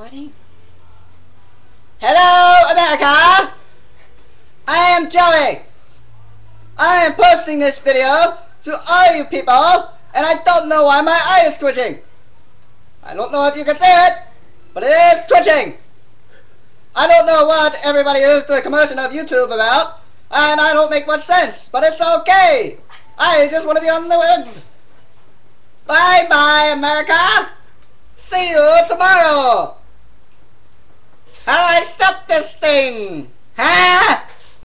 recording? Hello, America! I am Joey. I am posting this video to all you people, and I don't know why my eye is twitching. I don't know if you can see it, but it is twitching. I don't know what everybody is the commotion of YouTube about, and I don't make much sense, but it's okay. I just want to be on the web. Bye bye, America. See you tomorrow. How do I stop this thing? Huh?